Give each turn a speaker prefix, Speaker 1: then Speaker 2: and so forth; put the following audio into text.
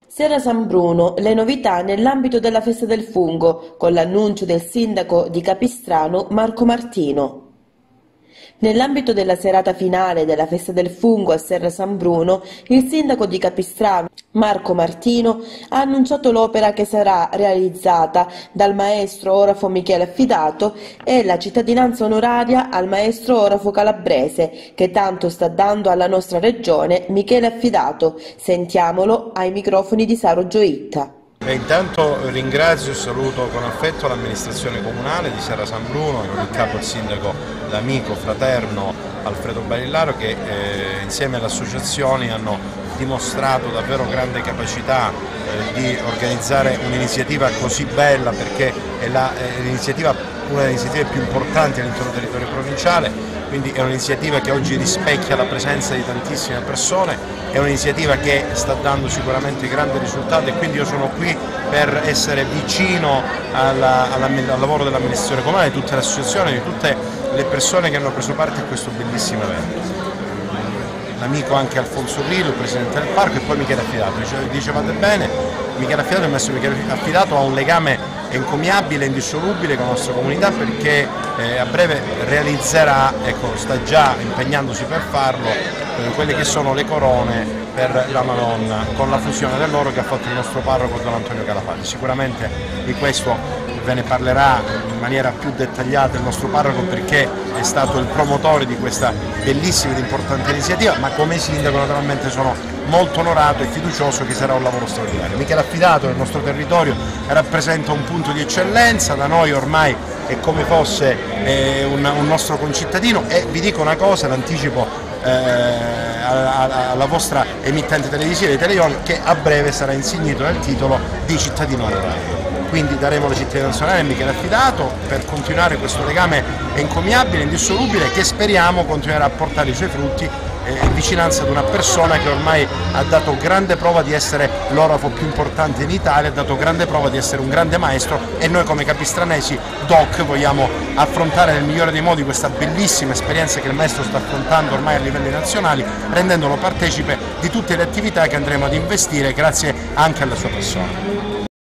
Speaker 1: Serra San Bruno, le novità nell'ambito della Festa del Fungo, con l'annuncio del sindaco di Capistrano Marco Martino. Nell'ambito della serata finale della Festa del Fungo a Serra San Bruno, il sindaco di Capistrano Marco Martino ha annunciato l'opera che sarà realizzata dal maestro orafo Michele Affidato e la cittadinanza onoraria al maestro orafo calabrese che tanto sta dando alla nostra regione Michele Affidato. Sentiamolo ai microfoni di Saro Gioitta.
Speaker 2: Intanto ringrazio e saluto con affetto l'amministrazione comunale di Serra San Bruno, con il capo il sindaco, l'amico fraterno Alfredo Barillaro, che insieme alle associazioni hanno dimostrato davvero grande capacità di organizzare un'iniziativa così bella, perché è una delle iniziative più importanti all'interno del territorio provinciale. Quindi è un'iniziativa che oggi rispecchia la presenza di tantissime persone, è un'iniziativa che sta dando sicuramente grandi risultati e quindi io sono qui per essere vicino al lavoro dell'amministrazione comunale, di tutte le associazioni, di tutte le persone che hanno preso parte a questo bellissimo evento. L'amico anche Alfonso Grillo, il presidente del parco, e poi Michele Affidato. Dicevate bene, Michele Affidato, il maestro Michele Affidato ha un legame encomiabile, indissolubile con la nostra comunità, perché a breve realizzerà, sta già impegnandosi per farlo, quelle che sono le corone per la Madonna, con la fusione dell'oro che ha fatto il nostro parroco Don Antonio Calafati. Sicuramente di questo ve ne parlerà in maniera più dettagliata il nostro parroco, perché è stato il promotore di questa bellissima ed importante iniziativa, ma come sindaco naturalmente sono molto onorato e fiducioso che sarà un lavoro straordinario. Michele Affidato nel nostro territorio rappresenta un punto di eccellenza, da noi ormai è come fosse un nostro concittadino, e vi dico una cosa, l'anticipo alla vostra emittente televisiva di Teleon, che a breve sarà insignito del titolo di cittadino onorario. Quindi daremo la cittadinanza onoraria a Michele Affidato per continuare questo legame encomiabile, indissolubile, che speriamo continuerà a portare i suoi frutti in vicinanza ad una persona che ormai ha dato grande prova di essere l'orafo più importante in Italia, ha dato grande prova di essere un grande maestro, e noi come capistranesi DOC vogliamo affrontare nel migliore dei modi questa bellissima esperienza che il maestro sta affrontando ormai a livelli nazionali, rendendolo partecipe di tutte le attività che andremo ad investire grazie anche alla sua persona.